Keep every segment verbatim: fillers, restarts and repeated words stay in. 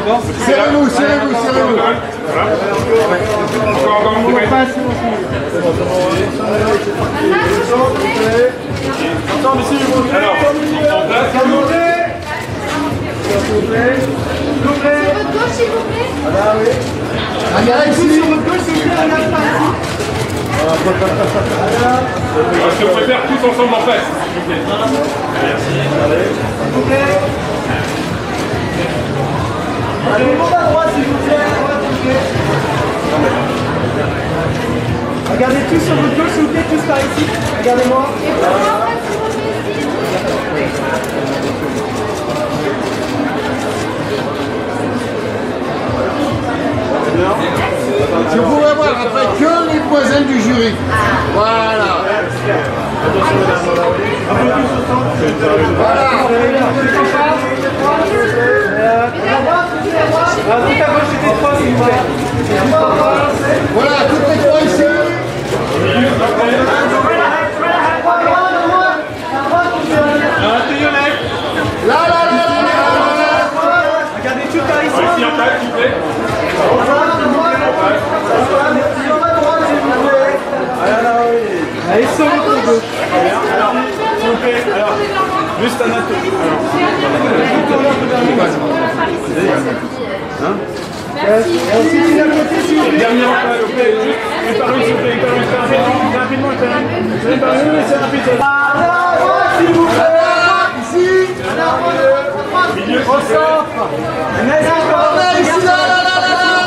D'accord. Serrez-vous, serrez-vous, serrez-vous. Encore, encore, vous pouvez. Attends, monsieur, alors, en place. s'il vous plaît. S'il vous plaît. S'il vous plaît. Sur votre gauche, s'il vous plaît. Voilà, oui. Regardez ici. Sur votre gauche, s'il vous plaît, regarde pas ici. Est-ce que vous pouvez faire tous ensemble en face, s'il vous plaît. Merci. S'il vous plaît. Allez, tout à droite, s'il vous plaît. À droite, s'il vous plaît. Regardez tous sur votre gauche, s'il vous plaît, tous par ici. Regardez-moi. Si vous pouvez voir après que les voisins du jury. Voilà. Voilà. À tout à gauche, c'était trois, s'il vous plaît. Voilà, toutes les trois ici. Là, là, là, là, là. Regardez tout par ici. Ici en face, s'il vous plaît. Allez, sur votre gauche. Alors, s'il vous plaît, alors, juste un atome. Merci. Merci, tu l'as côté, s'il vous plaît. Dernier en face, s'il vous plaît. Juste une par une, s'il vous plaît. Une par une, une par une. Rapidement, une par une. Une par une, mais c'est rapide. S'il vous plaît. Ici. Milieu, Au centre. Là, ici, là, là, là, là, là.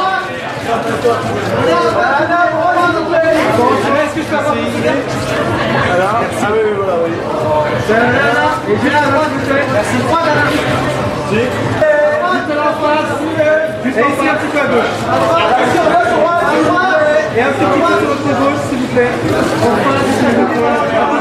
Bon, est-ce que je peux avoir une idée? Voilà. Ah oui, oui, voilà, oui. Et juste à droite, s'il vous plaît. Merci. Trois dans la Si. Juste en face. Et ici, un petit peu à gauche. Et un petit peu sur votre gauche, s'il vous plaît. En face, s'il vous plaît.